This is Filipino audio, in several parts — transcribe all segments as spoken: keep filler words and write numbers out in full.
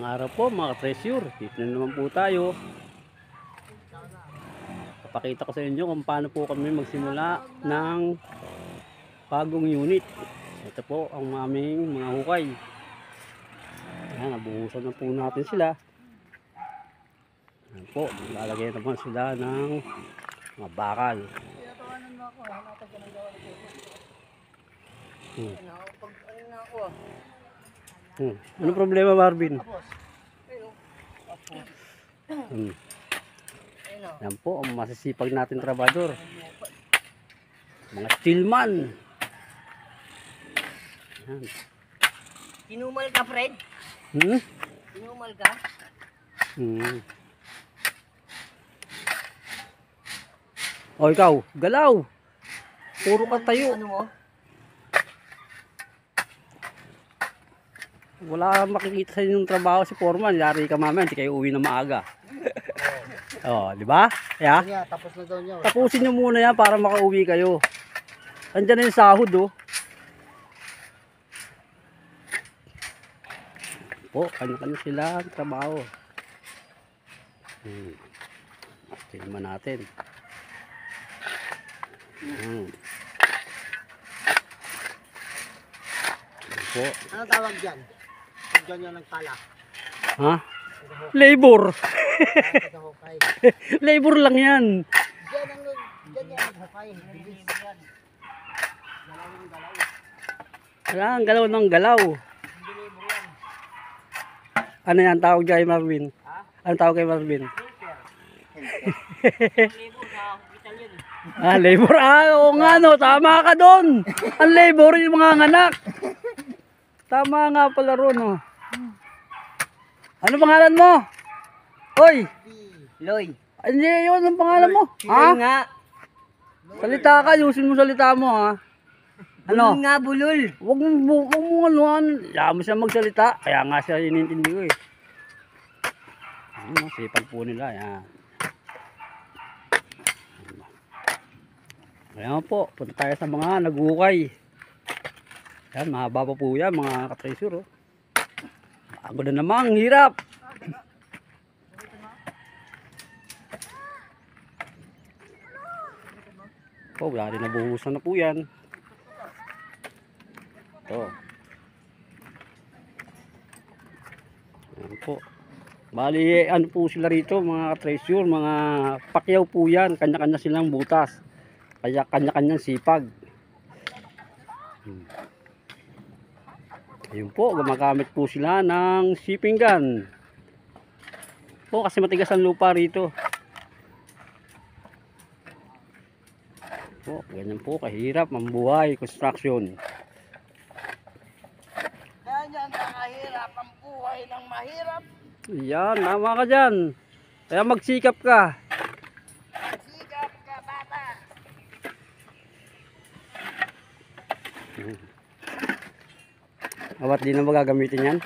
Araw po mga treasure, dito na naman po tayo. Papakita ko sa inyo kung paano po kami magsimula ng bagong unit. Ito po ang aming mga hukay. Ayan, nabuhusan na po natin sila. Ayan po, lalagay naman sila ng mga bakal. Hmm. Hmm. Ano problema, Marvin? Hmm. Yan po ang masisipag natin trabador. Mga steelman. Yan. Inumal ka, Fred? Hmm? Inumal ka? Hmm. O ikaw, galaw. Puro ka tayo. Ano mo? Wala makikita sa inyong trabaho si Foreman. Yari ka mamaya, hindi kayo uwi na maaga. Oh, di ba? Yeah? Yeah, tapos na daw niya. Tapusin nyo muna yan para makauwi kayo. Andyan na yung sahod, oh. Po, kanya-kanya sila ang trabaho. Hmm. Tingnan natin. Hmm. Po. Ano tawag dyan? Pag dyan yung nagpala. Ha? Labor. Hukay. Labor lang yan. Dyan ang dyan yung naghukay. Bilis. Galaw ng galaw. Wala, ang galaw ng galaw. Ano yan tawag kay Marvin? Ha? Ano tawag kay Marvin? Labor sa hospital yun. Ah, labor. Ah, oo nga no. Tama ka doon. Ang labor yung mga anak. Tama nga pala ron, oh. Ano pangalan mo? Hoy! Loy. Hindi, yun ang pangalan mo. Loy Ha? nga. Salita ka, yusin mo salita mo, ha? Bulol Ano? nga, bulol. Huwag mo, huwag mo anuhan. Kaya mo siya magsalita. Kaya nga siya inintindi ko, eh. Ano, sipag po nila, yan. Ayan po, punta tayo sa mga nagukay. Yan, mahaba pa po yan, mga ka-treasure, oh. Bago na namang hirap. Oh, wala rin nabuhusan na po yan. Ito. Ayan po. Bali, ano po sila rito, mga treasure, mga pakyaw po yan. Kanya-kanya silang butas. Kaya kanya-kanyang sipag. Hmm. Ayun po, gumagamit po sila ng shipping gun. Po, kasi matigas ang lupa rito. Po, ganyan po, kahirap, mambuhay, construction. Ganyan kahirap ang buhay ng mahirap. Yan, tama ka dyan. Kaya magsikap ka. Sigap ka, bata. Awat di na magagamitin yan?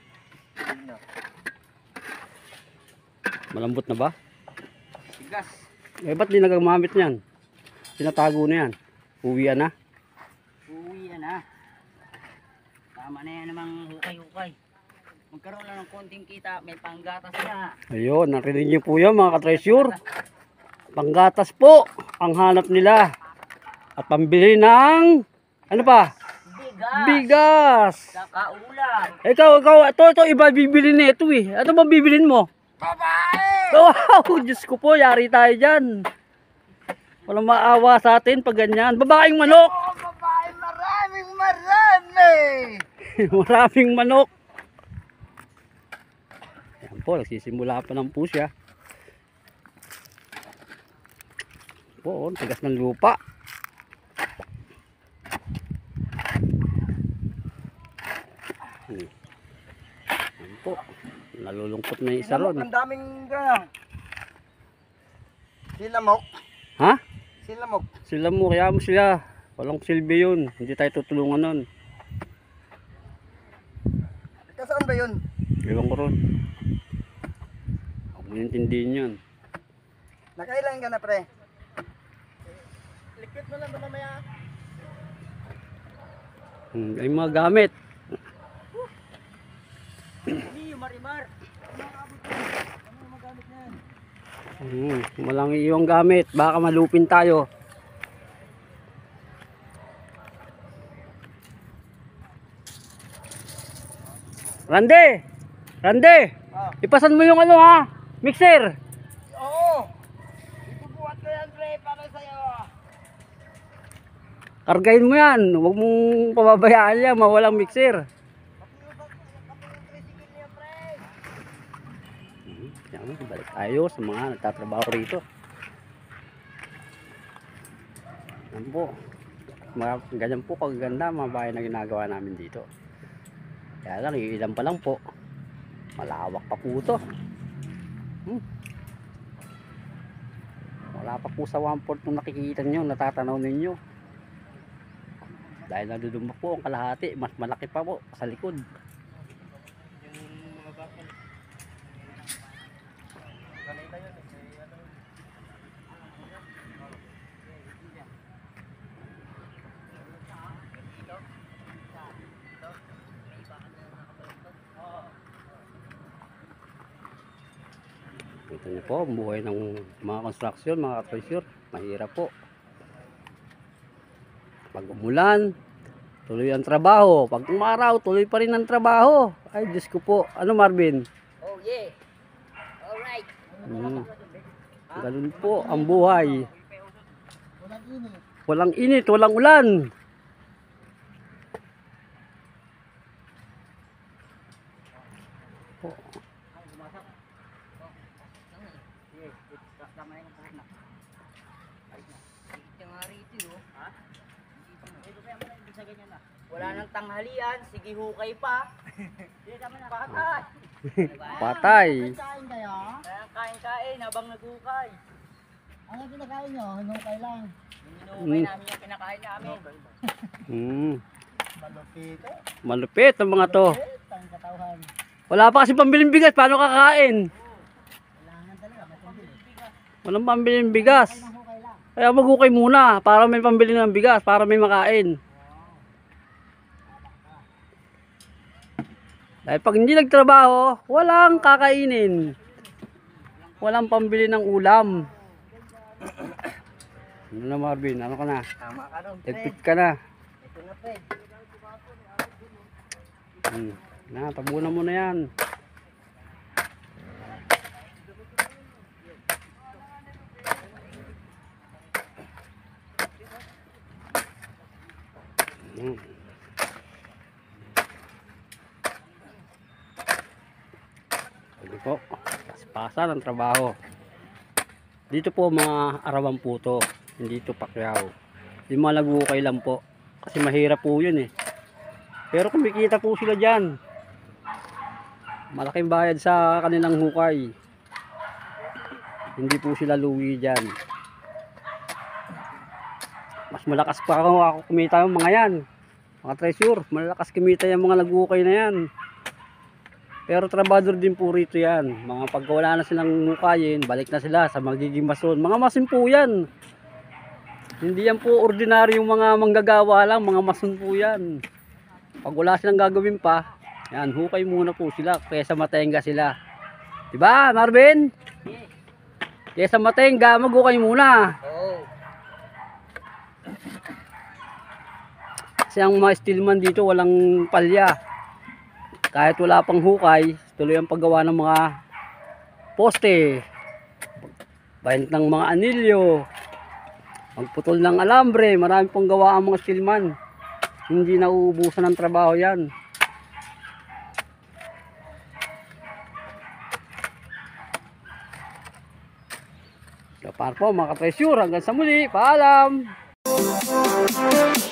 Malambot na ba? Tigas. Eh, ba't di nagagamit yan? Tinatago na yan. Uwian na. Uwi yan, ha. Tama na yan namang hukay-hukay. Magkaroon lang ng konting kita, may panggatas na. Ayun, narinig niyo po yan mga ka-treasure. Panggatas po ang hanap nila. At pambili ng ano pa? Bigas. Bigas. Saka ulam. Ikaw, ikaw, ito, ito, iba bibili na ito eh. Ano ba bibilin mo? Babae! Wow, Diyos ko po, yari tayo dyan. Walang maawa sa atin pag ganyan. Babaeng manok. Oh, babae, maraming marami! Maraming manok. Ayan po, nagsisimula pa ng push ya. Po, oh, tigas ng lupa. Hmm. Ayan po, nalulungkot na yung isa ron. Ang daming gano'n. Silamok. Ha? Silamok. Sila mo, kaya mo sila. Walang silbi yun. Hindi tayo tutulungan nun. Kasaan ba yun? Ewan ko ron. Huwag mo intindihin yun. Nakailan ka na, pre? Likit mo lang ba mamaya? Hmm, ay mga gamit. Hindi, Marimar. Hmm, walang iyong gamit. Baka malupin tayo. Rande! Rande! Ah. Ipasan mo yung ano ha? Mixer! Oo! Ibubuhat ko yan, pre, para sa'yo. Kargahin mo yan. Huwag mong pababayaan yan. Mawalang mixer. Yan, balik tayo sa mga nagtatrabaho rito. Yan po. Mga, ganyan po kaganda mga bahay na ginagawa namin dito. Kaya lang, ilan pa lang po. Malawak pa po ito. Hmm. Wala pa po sa one fourth nung nakikita nyo, natatanaw ninyo. Dahil nadudumba po ang kalahati, mas malaki pa po sa likod. Ito niyo po ang buhay ng mga construction, mga treasure. Mahirap po. Pag umulan, tuloy ang trabaho. Pag umaraw, tuloy pa rin ang trabaho. Ay, Diyos ko po. Ano, Marvin? Oh yeah. Alright. Hmm. Ganun po ang buhay. Walang init. Walang init, walang ulan. Po. Wala nang tanghalian, sige hukay pa. Patay. Patay. Kain kayo? Kaya kain-kain habang naghukay. Ano kinakain nyo? Hinukay lang. Hinukay namin yung kinakain namin. Hmm. Malupit. Malupit ang mga to. Ang katauhan. Wala pa kasi pambiling bigas. Paano kakain? Kailangan talaga. May pambili. Walang pambiling bigas. Nang hukay lang. Kaya maghukay muna para may pambili ng bigas, para may makain. Dahil pag hindi nagtrabaho, walang kakainin. Walang pambili ng ulam. Ano na, Marvin? Ano ka na? Tama ka nun, Tagpit ka na. Ito na, Fred. Hmm. Na, tabunan mo na yan. Hmm. Pwede po. Paspasan ang trabaho. Dito po mga Arawan Puto. Hindi ito Pacquiao. Yung mga nag-ukay lang po. Kasi mahirap po yun eh. Pero kumikita po sila dyan. Malaking bayad sa kanilang hukay. Hindi po sila luwi dyan. Mas malakas pa ako, ako kumita yung mga yan. Mga treasure. Malakas kumita yung mga nag-ukay na yan. Pero trabador din po rito yan. Mga pagkawala na silang hukayin, balik na sila sa magiging mason. Mga mason po yan. Hindi yan po ordinaryong mga manggagawa lang. Mga mason po yan. Pag wala silang gagawin pa, yan, hukay muna po sila. Kesa matenga sila. Diba, Marvin? Kesa matenga, maghukay muna. Oo. Kasi ang mga steelman dito walang palya. Kahit wala pang hukay, tuloy ang paggawa ng mga poste, bayad ng mga anilyo, magputol ng alambre. Marami pong gawa ang mga steelman. Hindi nauubusan ng trabaho yan. So, para po mga ka-treasure, hanggang sa muli, paalam!